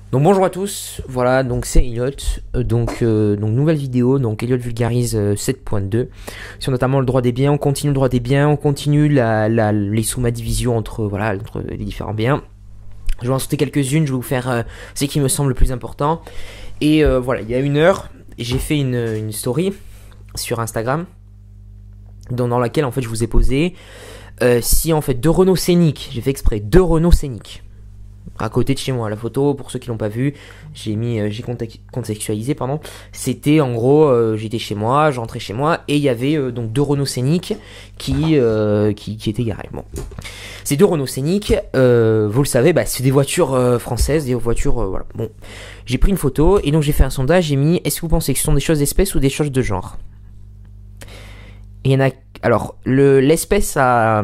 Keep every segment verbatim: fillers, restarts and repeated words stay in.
Donc bonjour à tous, voilà, donc c'est Elliot, euh, donc, euh, donc nouvelle vidéo, donc Elliot vulgarise euh, sept point deux sur notamment le droit des biens. On continue le droit des biens, on continue la, la, les sous-ma division entre, voilà, entre les différents biens. Je vais en sauter quelques-unes, je vais vous faire euh, ce qui me semble le plus important. Et euh, voilà, il y a une heure, j'ai fait une, une story sur Instagram, dans, dans laquelle en fait je vous ai posé euh, si en fait deux Renault Scénic, j'ai fait exprès, deux Renault Scénic, à côté de chez moi, la photo, pour ceux qui l'ont pas vu, j'ai mis, euh, j'ai contextualisé, pardon. C'était en gros, euh, j'étais chez moi, je rentrais chez moi, et il y avait euh, donc deux Renault Scénic qui, euh, qui, qui étaient garés. Bon. Ces deux Renault Scénic, euh, vous le savez, bah, c'est des voitures euh, françaises, des voitures, euh, voilà. Bon, j'ai pris une photo, et donc j'ai fait un sondage, j'ai mis, est-ce que vous pensez que ce sont des choses d'espèce ou des choses de genre? Et il y en a, alors, le, l'espèce a...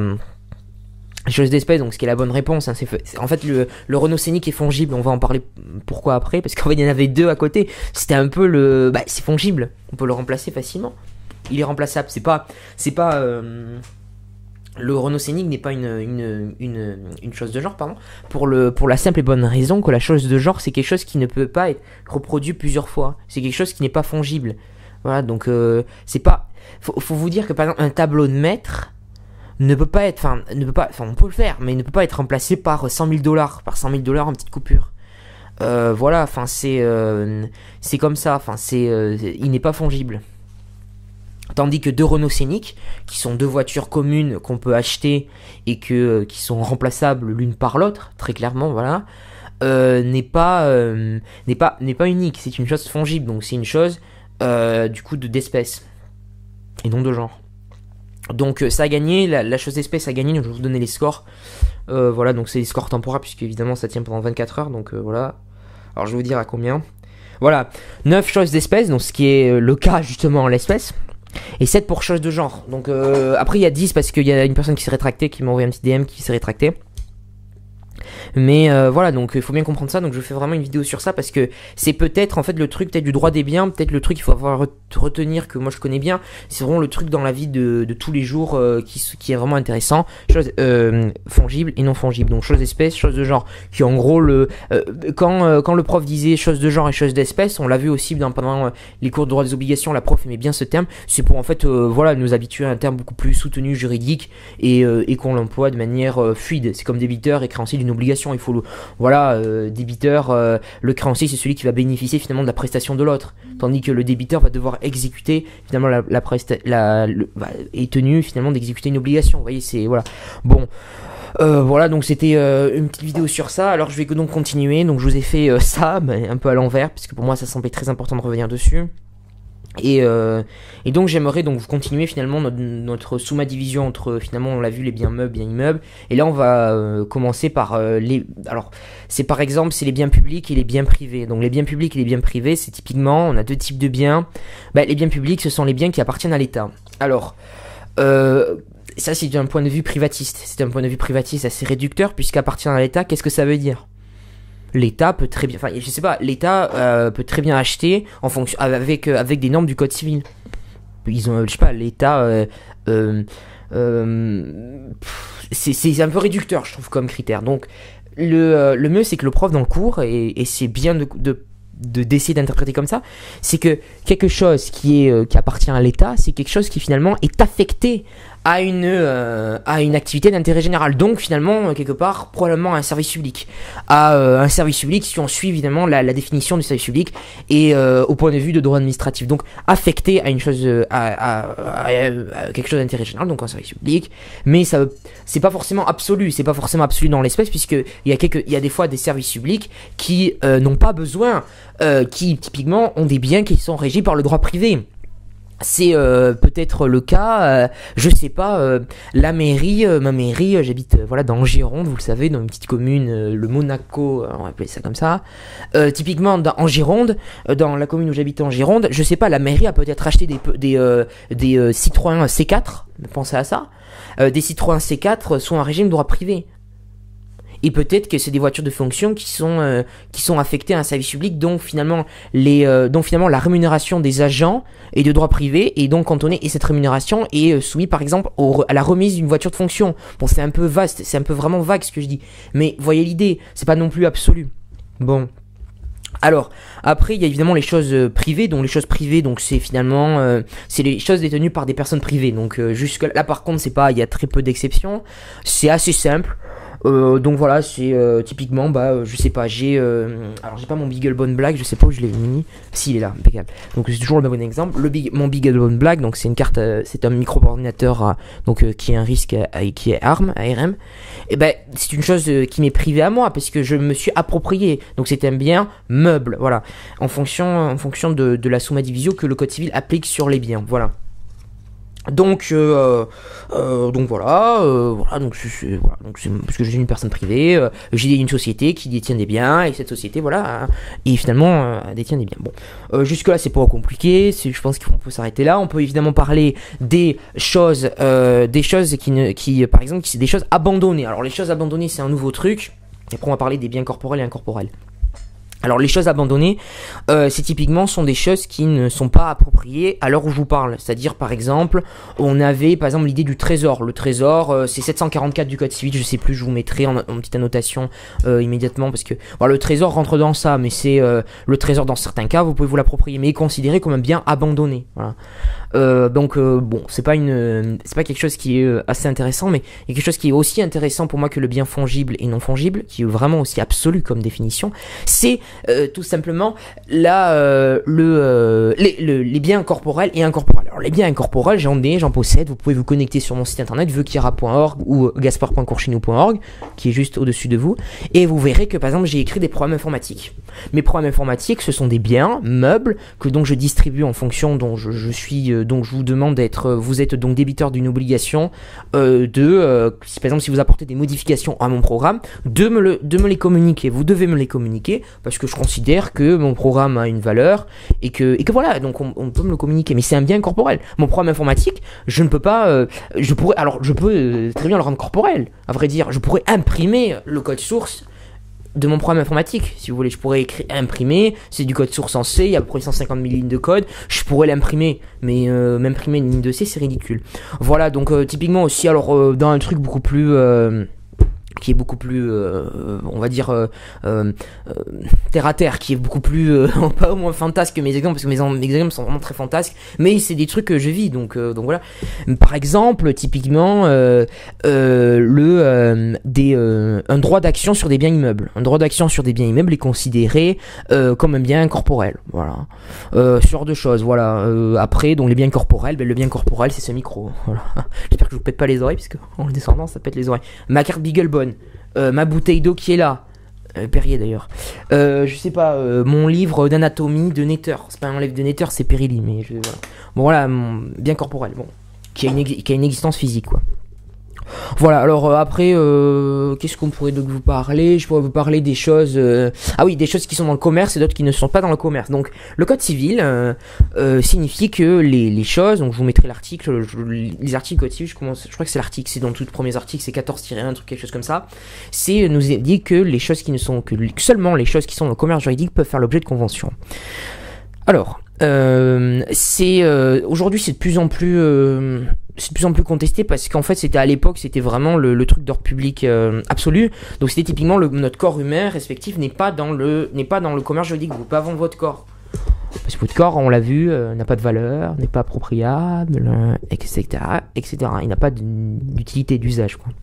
chose d'espèce, donc ce qui est la bonne réponse, hein, c'est, c'est en fait le, le Renault Scénic est fongible, on va en parler pourquoi après, parce qu'en fait il y en avait deux à côté, c'était un peu le, bah c'est fongible, on peut le remplacer facilement, il est remplaçable, c'est pas, c'est pas, euh, le Renault Scénic n'est pas une, une, une, une chose de genre, pardon, pour, le, pour la simple et bonne raison que la chose de genre c'est quelque chose qui ne peut pas être reproduit plusieurs fois, c'est quelque chose qui n'est pas fongible, voilà, donc euh, c'est pas, faut, faut vous dire que par exemple un tableau de maître ne peut pas être, enfin, ne peut pas, enfin, on peut le faire, mais il ne peut pas être remplacé par cent mille dollars, par cent mille dollars en petite coupure. Euh, voilà, enfin, c'est, euh, c'est comme ça, enfin, c'est, euh, il n'est pas fongible. Tandis que deux Renault Scénic, qui sont deux voitures communes qu'on peut acheter et que, qui sont remplaçables l'une par l'autre, très clairement, voilà, euh, n'est pas, euh, n'est pas, n'est pas unique. C'est une chose fongible, donc c'est une chose, euh, du coup, de d'espèce et non de genre. Donc ça a gagné, la, la chose d'espèce a gagné, donc je vais vous donner les scores. Euh, voilà, donc c'est les scores temporaires, puisque évidemment ça tient pendant vingt-quatre heures, donc euh, voilà. Alors je vais vous dire à combien. Voilà, neuf choses d'espèce, donc ce qui est le cas justement en l'espèce. Et sept pour choses de genre. Donc euh, après il y a dix parce qu'il y a une personne qui s'est rétractée, qui m'a envoyé un petit D M qui s'est rétractée. Mais euh, voilà, donc il faut bien comprendre ça, donc je fais vraiment une vidéo sur ça parce que c'est peut-être en fait le truc peut-être du droit des biens, peut-être le truc qu'il faut avoir retenir que moi je connais bien, c'est vraiment le truc dans la vie de, de tous les jours euh, qui, qui est vraiment intéressant, chose euh, fongible et non fongible, donc chose d'espèce, chose de genre, qui en gros le euh, quand, euh, quand le prof disait chose de genre et chose d'espèce, on l'a vu aussi dans, pendant euh, les cours de droit des obligations, la prof aimait bien ce terme, c'est pour en fait euh, voilà nous habituer à un terme beaucoup plus soutenu juridique et, euh, et qu'on l'emploie de manière euh, fluide, c'est comme débiteur et créancier d'une obligation. Il faut le, voilà, euh, débiteur, euh, le créancier c'est celui qui va bénéficier finalement de la prestation de l'autre, tandis que le débiteur va devoir exécuter finalement la, la presta, la, le, bah, est tenu finalement d'exécuter une obligation. Vous voyez, c'est voilà. Bon, euh, voilà, donc c'était euh, une petite vidéo sur ça. Alors je vais donc continuer. Donc je vous ai fait euh, ça, bah, un peu à l'envers, parce que pour moi ça semblait très important de revenir dessus. Et, euh, et donc j'aimerais donc continuer finalement notre, notre sous-ma division entre finalement on l'a vu les biens meubles, biens immeubles, et là on va euh, commencer par euh, les, alors c'est par exemple c'est les biens publics et les biens privés. Donc les biens publics et les biens privés c'est typiquement on a deux types de biens. Bah, les biens publics ce sont les biens qui appartiennent à l'État. Alors euh, ça c'est d'un point de vue privatiste, c'est un point de vue privatiste assez réducteur puisqu'appartient à l'État. Qu'est-ce que ça veut dire? L'État peut très bien, enfin je sais pas, l'État euh, peut très bien acheter en fonction avec euh, avec des normes du code civil. Ils ont, je sais pas, l'État, euh, euh, euh, c'est c'est un peu réducteur, je trouve, comme critère. Donc le euh, le mieux c'est que le prof dans le cours et, et c'est bien de, de de d'essayer d'interpréter comme ça, c'est que quelque chose qui est euh, qui appartient à l'État, c'est quelque chose qui finalement est affecté à une euh, à une activité d'intérêt général, donc finalement quelque part probablement un service public, à euh, un service public si on suit évidemment la, la définition du service public et euh, au point de vue de droit administratif, donc affecté à une chose euh, à, à, à, à quelque chose d'intérêt général, donc un service public, mais ça c'est pas forcément absolu, c'est pas forcément absolu dans l'espèce puisque il y a quelques il y a des fois des services publics qui euh, n'ont pas besoin euh, qui typiquement ont des biens qui sont régis par le droit privé. C'est euh, peut-être le cas, euh, je sais pas, euh, la mairie, euh, ma mairie, euh, j'habite euh, voilà dans en Gironde, vous le savez, dans une petite commune, euh, le Monaco, euh, on va appeler ça comme ça. Euh, typiquement dans, en Gironde, euh, dans la commune où j'habite en Gironde, je sais pas, la mairie a peut-être acheté des des euh, des euh, Citroën C quatre, pensez à ça, euh, des Citroën C quatre sont en régime droit privé. Et peut-être que c'est des voitures de fonction qui sont euh, qui sont affectées à un service public, dont finalement les euh, dont finalement la rémunération des agents est de droit privé et donc cantonnée, et cette rémunération est euh, soumise par exemple au, à la remise d'une voiture de fonction. Bon, c'est un peu vaste, c'est un peu vraiment vague ce que je dis, mais voyez l'idée, c'est pas non plus absolu. Bon. Alors, après, il y a évidemment les choses euh, privées. Donc, les choses privées, donc c'est finalement, euh, c'est les choses détenues par des personnes privées. Donc, euh, jusque là, par contre, c'est pas, il y a très peu d'exceptions. C'est assez simple. Euh, donc voilà, c'est euh, typiquement, bah, euh, je sais pas, j'ai, euh, alors j'ai pas mon Beaglebone Black, je sais pas où je l'ai mis. Si, il est là, impeccable. Donc c'est toujours le bon exemple. Le big, mon Beaglebone Black, donc c'est une carte, euh, c'est un micro-ordinateur, euh, donc euh, qui est un risque, euh, qui est ARM, A R M. Et ben, c'est une chose euh, qui m'est privée à moi parce que je me suis approprié. Donc c'est un bien meuble, voilà, en fonction, en fonction de, de la summa divisio que le code civil applique sur les biens, voilà. Donc, euh, euh, donc voilà, euh, voilà, donc c'est, voilà, donc c'est parce que je suis une personne privée, euh, j'ai une société qui détient des biens et cette société, voilà, et finalement euh, détient des biens. Bon, euh, jusque là c'est pas compliqué, c'est, je pense qu'on peut s'arrêter là. On peut évidemment parler des choses, euh, des choses qui, ne, qui, par exemple, qui c'est des choses abandonnées. Alors les choses abandonnées, c'est un nouveau truc. Et après on va parler des biens corporels et incorporels. Alors les choses abandonnées, euh, c'est typiquement sont des choses qui ne sont pas appropriées à l'heure où je vous parle. C'est-à-dire par exemple, on avait par exemple l'idée du trésor. Le trésor, euh, c'est sept cent quarante-quatre du code civil, je sais plus, je vous mettrai en, en petite annotation euh, immédiatement parce que voilà, le trésor rentre dans ça, mais c'est euh, le trésor dans certains cas, vous pouvez vous l'approprier, mais est considéré comme un bien abandonné. Voilà. Euh, donc euh, bon, c'est pas une, c'est pas quelque chose qui est euh, assez intéressant, mais il y a quelque chose qui est aussi intéressant pour moi que le bien fongible et non fongible, qui est vraiment aussi absolu comme définition, c'est euh, tout simplement là euh, le, euh, les, le, les biens corporels et incorporels. Alors les biens incorporels, j'en ai, j'en possède. Vous pouvez vous connecter sur mon site internet veukiera point org ou gaspard point courchinou point org, qui est juste au-dessus de vous, et vous verrez que par exemple j'ai écrit des programmes informatiques. Mes programmes informatiques, ce sont des biens meubles que donc je distribue en fonction dont je, je suis euh, donc je vous demande d'être, vous êtes donc débiteur d'une obligation euh, de, euh, si, par exemple si vous apportez des modifications à mon programme, de me, le, de me les communiquer. Vous devez me les communiquer parce que je considère que mon programme a une valeur et que, et que voilà, donc on, on peut me le communiquer. Mais c'est un bien corporel. Mon programme informatique, je ne peux pas, euh, je pourrais, alors je peux euh, très bien le rendre corporel, à vrai dire. Je pourrais imprimer le code source de mon programme informatique, si vous voulez. Je pourrais écrire, imprimer, c'est du code source en C, il y a à peu près cent cinquante mille lignes de code, je pourrais l'imprimer, mais euh, m'imprimer une ligne de C, c'est ridicule. Voilà, donc euh, typiquement aussi, alors euh, dans un truc beaucoup plus... Euh, qui est beaucoup plus, euh, on va dire, euh, euh, terre à terre, qui est beaucoup plus, euh, pas au moins fantasque que mes exemples, parce que mes, mes exemples sont vraiment très fantasques, mais c'est des trucs que je vis, donc, euh, donc voilà. Par exemple, typiquement, euh, euh, le, euh, des, euh, un droit d'action sur des biens immeubles. Un droit d'action sur des biens immeubles est considéré euh, comme un bien corporel, voilà. Euh, ce genre de choses, voilà. Euh, après, donc les biens corporels, ben, le bien corporel, c'est ce micro, voilà. J'espère que je vous pète pas les oreilles, parce que en le descendant, ça pète les oreilles. Ma carte Beaglebone. Euh, ma bouteille d'eau qui est là, euh, Perrier d'ailleurs, euh, je sais pas, euh, mon livre d'anatomie de Nether, c'est pas un livre de Nether, c'est Périlly, mais je, voilà. Bon voilà, mon bien corporel, bon, qui a une, qui a une existence physique quoi. Voilà, alors euh, après, euh, qu'est-ce qu'on pourrait donc vous parler? Je pourrais vous parler des choses... Euh, ah oui, des choses qui sont dans le commerce et d'autres qui ne sont pas dans le commerce. Donc, le code civil euh, euh, signifie que les, les choses... Donc, je vous mettrai l'article, je, les articles code civil, je, commence, je crois que c'est l'article, c'est dans tous les premiers articles, c'est quatorze tiret un, truc, quelque chose comme ça. C'est nous dit que les choses qui ne sont... que seulement les choses qui sont dans le commerce juridique peuvent faire l'objet de conventions. Alors... Euh, c'est euh, aujourd'hui c'est de plus en plus euh, c'est de plus en plus contesté parce qu'en fait c'était à l'époque c'était vraiment le, le truc d'ordre public euh, absolu. Donc c'était typiquement le, notre corps humain respectif n'est pas dans le n'est pas dans le commerce juridique. Vous pouvez pas vendre votre corps parce que votre corps, on l'a vu, euh, n'a pas de valeur, n'est pas appropriable, euh, etc etc. Il n'a pas d'utilité, d'usage quoi.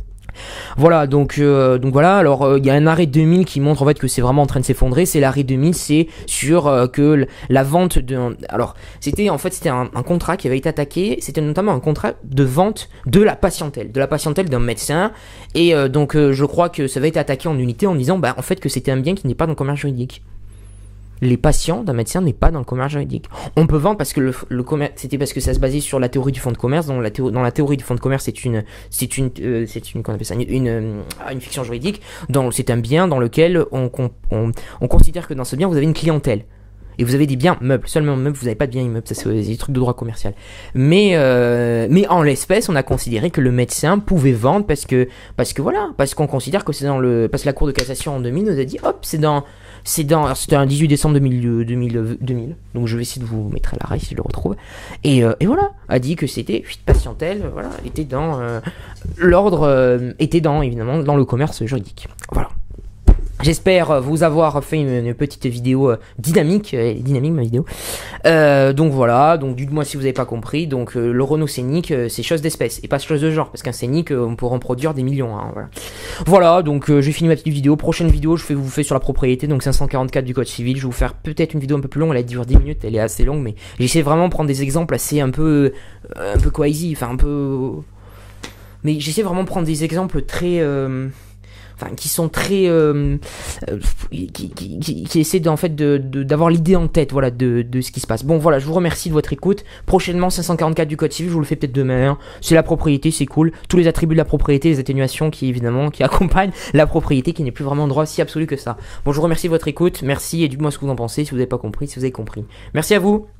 Voilà, donc euh, donc voilà. Alors il euh, y a un arrêt deux mille qui montre en fait que c'est vraiment en train de s'effondrer. C'est l'arrêt deux mille, c'est sur euh, que la vente de. Alors c'était en fait c'était un, un contrat qui avait été attaqué. C'était notamment un contrat de vente de la patientèle, de la patientèle d'un médecin. Et euh, donc euh, je crois que ça avait été attaqué en unité en disant bah en fait que c'était un bien qui n'est pas dans le commerce juridique. Les patients d'un médecin n'est pas dans le commerce juridique. On peut vendre parce que le, le commerce, c'était parce que ça se basait sur la théorie du fonds de commerce. Donc la théo, dans la théorie du fonds de commerce, c'est une, c'est une, euh, c'est une, qu'on appelle ça, une, une, une fiction juridique. Donc c'est un bien dans lequel on, on, on, on considère que dans ce bien vous avez une clientèle. Et vous avez des biens meubles, seulement meubles, vous n'avez pas de biens immeubles, ça c'est des trucs de droit commercial. Mais euh, mais en l'espèce, on a considéré que le médecin pouvait vendre parce que parce que voilà, parce qu'on considère que c'est dans le parce que la Cour de cassation en deux mille nous a dit hop, c'est dans c'est dans c'était un dix-huit décembre deux mille, deux mille, deux mille. Donc je vais essayer de vous mettre à l'arrêt si je le retrouve. Et euh, et voilà, a dit que c'était patientèle, voilà, était dans euh, l'ordre euh, était dans évidemment dans le commerce juridique. Voilà. J'espère vous avoir fait une, une petite vidéo euh, dynamique, euh, dynamique ma vidéo. Euh, donc voilà, donc dites-moi si vous n'avez pas compris. Donc euh, le Renault Scénic, euh, c'est chose d'espèce et pas chose de genre, parce qu'un Scénic, euh, on peut en produire des millions. Hein, voilà. Voilà, donc euh, j'ai fini ma petite vidéo. Prochaine vidéo, je fais vous fais sur la propriété, donc cinq cent quarante-quatre du code civil. Je vais vous faire peut-être une vidéo un peu plus longue, elle dure dix minutes, elle est assez longue, mais j'essaie vraiment de prendre des exemples assez un peu, euh, un peu crazy, enfin un peu, mais j'essaie vraiment de prendre des exemples très euh... Enfin, qui sont très, euh, euh, qui, qui, qui, qui essaient en fait de, de, d'avoir l'idée en tête, voilà, de, de ce qui se passe. Bon, voilà, je vous remercie de votre écoute. Prochainement, cinq cent quarante-quatre du code civil, je vous le fais peut-être demain. Hein. C'est la propriété, c'est cool. Tous les attributs de la propriété, les atténuations qui évidemment qui accompagnent la propriété, qui n'est plus vraiment un droit si absolu que ça. Bon, je vous remercie de votre écoute. Merci et dites-moi ce que vous en pensez, si vous n'avez pas compris, si vous avez compris. Merci à vous.